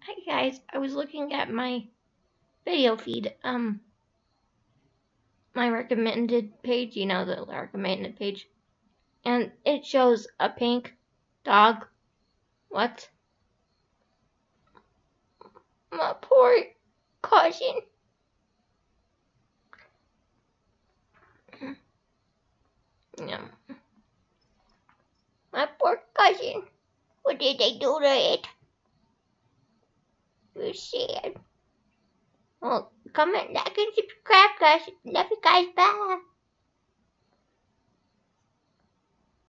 Hi guys, I was looking at my video feed, my recommended page, the recommended page, and it shows a pink dog. What? My poor cousin. Yeah. My poor cousin. What did they do to it? You're sad. Well, comment, like, and subscribe, guys. Love you guys. Bye.